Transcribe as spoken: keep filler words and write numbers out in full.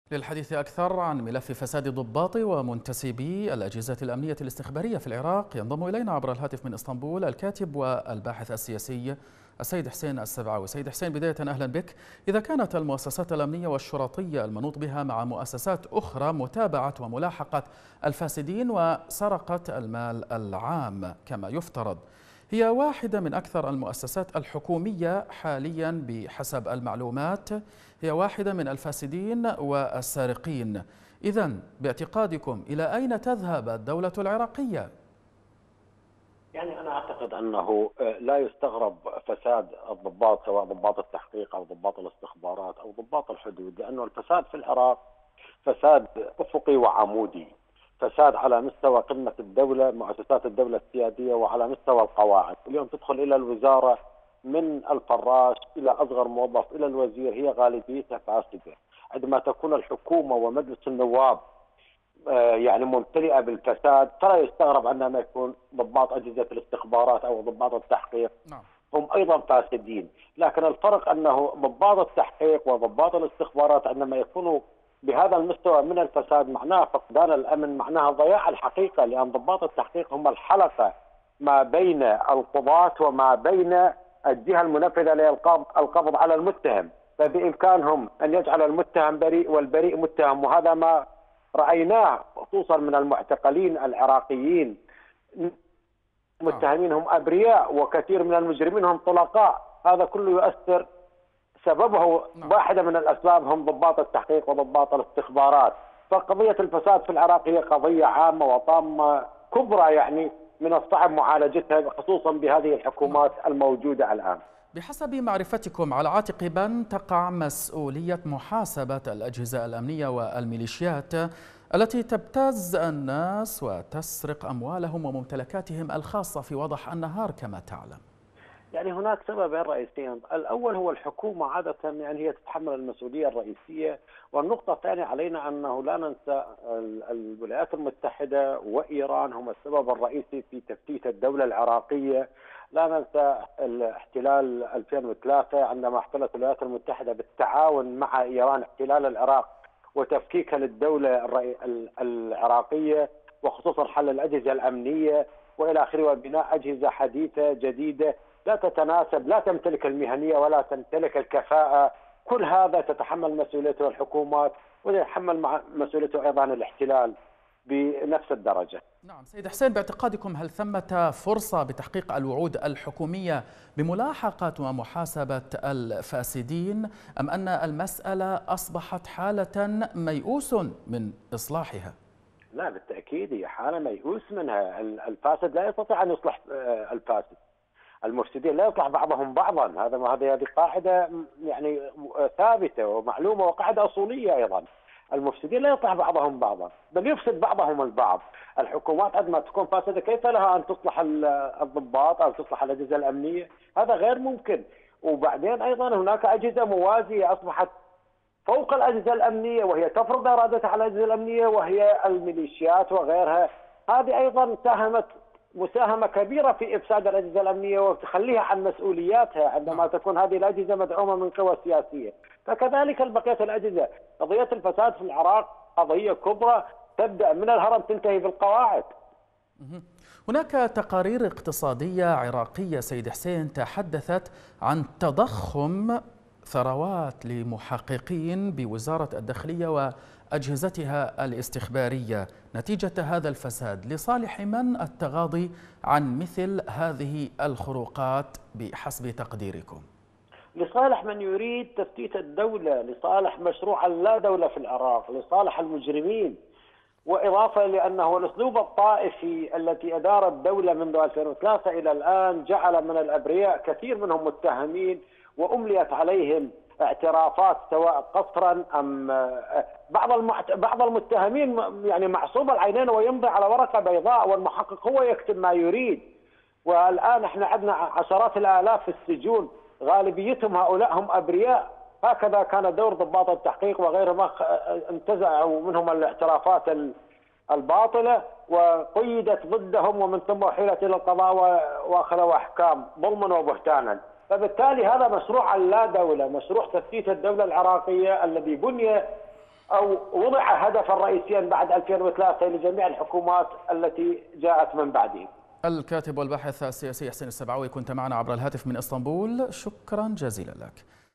للحديث أكثر عن ملف فساد ضباط ومنتسبي الأجهزة الأمنية الاستخبارية في العراق ينضم إلينا عبر الهاتف من إسطنبول الكاتب والباحث السياسي السيد حسين السبعاوي. سيد حسين، بداية أهلا بك. إذا كانت المؤسسات الأمنية والشرطية المنوط بها مع مؤسسات أخرى متابعة وملاحقة الفاسدين وسرقة المال العام كما يفترض، هي واحدة من أكثر المؤسسات الحكومية حاليا بحسب المعلومات، هي واحدة من الفاسدين والسارقين. إذن باعتقادكم إلى أين تذهب الدولة العراقية؟ يعني أنا أعتقد أنه لا يستغرب فساد الضباط، سواء ضباط التحقيق أو ضباط الاستخبارات أو ضباط الحدود، لأنه الفساد في العراق فساد أفقي وعمودي، فساد على مستوى قمة الدولة، مؤسسات الدولة السيادية، وعلى مستوى القواعد. اليوم تدخل إلى الوزارة من الفراش إلى أصغر موظف إلى الوزير، هي غالبيتها فاسدة. عندما تكون الحكومة ومجلس النواب يعني ممتلئة بالفساد، فلا يستغرب عندما يكون ضباط أجهزة الاستخبارات أو ضباط التحقيق نعم. هم أيضا فاسدين. لكن الفرق أنه ضباط التحقيق وضباط الاستخبارات عندما يكونوا بهذا المستوى من الفساد معناها فقدان الأمن، معناها ضياع الحقيقة، لأن ضباط التحقيق هم الحلقة ما بين القضاة وما بين الجهة المنفذة للقبض على المتهم، فبإمكانهم أن يجعل المتهم بريء والبريء متهم، وهذا ما رأيناه خصوصا من المعتقلين العراقيين. متهمين هم أبرياء وكثير من المجرمين هم طلقاء، هذا كله يؤثر، سببه واحدة من الأسباب هم ضباط التحقيق وضباط الاستخبارات. فقضية الفساد في العراق هي قضية عامة وطامة كبرى، يعني من الصعب معالجتها خصوصا بهذه الحكومات الموجودة الآن. بحسب معرفتكم، على عاتق من تقع مسؤولية محاسبة الأجهزة الأمنية والميليشيات التي تبتز الناس وتسرق أموالهم وممتلكاتهم الخاصة في وضح النهار كما تعلم؟ يعني هناك سببين رئيسيين، الأول هو الحكومة عادة يعني هي تتحمل المسؤولية الرئيسية، والنقطة الثانية علينا أنه لا ننسى الولايات المتحدة وإيران هم السبب الرئيسي في تفتيت الدولة العراقية. لا ننسى الاحتلال ألفين وثلاثة عندما احتلت الولايات المتحدة بالتعاون مع إيران احتلال العراق وتفكيكها للدولة العراقية، وخصوصا حل الأجهزة الأمنية وإلى آخره، وبناء أجهزة حديثة جديدة لا تتناسب، لا تمتلك المهنية ولا تمتلك الكفاءة. كل هذا تتحمل مسؤوليته الحكومات ويتحمل مسؤوليته أيضا الاحتلال بنفس الدرجة. نعم سيد حسين، باعتقادكم هل ثمة فرصة بتحقيق الوعود الحكومية بملاحقة ومحاسبة الفاسدين، أم أن المسألة أصبحت حالة ميؤوس من إصلاحها؟ لا بالتأكيد هي حالة ميؤوس منها. الفاسد لا يستطيع أن يصلح الفاسد، المفسدين لا يصلح بعضهم بعضا، هذا هذه هذه قاعدة يعني ثابتة ومعلومة وقاعدة أصولية أيضا. المفسدين لا يصلح بعضهم بعضا بل يفسد بعضهم البعض. الحكومات عندما تكون فاسدة كيف لها أن تصلح الضباط أو تصلح الأجهزة الأمنية؟ هذا غير ممكن. وبعدين أيضا هناك أجهزة موازية أصبحت فوق الأجهزة الأمنية وهي تفرض إرادتها على الأجهزة الأمنية، وهي الميليشيات وغيرها. هذه أيضا ساهمت مساهمة كبيرة في إفساد الأجهزة الأمنية وتخليها عن مسؤولياتها عندما تكون هذه الأجهزة مدعومة من قوى سياسية. فكذلك بقية الأجهزة. قضية الفساد في العراق قضية كبرى تبدأ من الهرم تنتهي بالقواعد. هناك تقارير اقتصادية عراقية سيد حسين تحدثت عن تضخم ثروات لمحققين بوزارة الداخلية وأجهزتها الاستخبارية نتيجة هذا الفساد. لصالح من التغاضي عن مثل هذه الخروقات بحسب تقديركم؟ لصالح من يريد تفتيت الدولة، لصالح مشروع لا دولة في العراق، لصالح المجرمين. وإضافة لأنه الأسلوب الطائفي التي أدار الدولة منذ ألفين وثلاثة إلى الآن جعل من الأبرياء كثير منهم متهمين، وأمليت عليهم اعترافات سواء قصرا أم بعض المحت... بعض المتهمين يعني معصوب العينين ويمضي على ورقة بيضاء، والمحقق هو يكتب ما يريد. والآن احنا عندنا عشرات الآلاف في السجون، غالبيتهم هؤلاء هم أبرياء. هكذا كان دور ضباط التحقيق وغيرهم، انتزعوا منهم الاعترافات الباطلة وقيدت ضدهم، ومن ثم أحيلت إلى القضاء وأخذوا أحكام ظلما وبهتانا. فبالتالي هذا مشروع لا دولة، مشروع تفتيت الدولة العراقية الذي بني أو وضع هدفا رئيسيا بعد ألفين وثلاثة لجميع الحكومات التي جاءت من بعده. الكاتب والباحث السياسي حسين السبعوي كنت معنا عبر الهاتف من اسطنبول، شكرا جزيلا لك.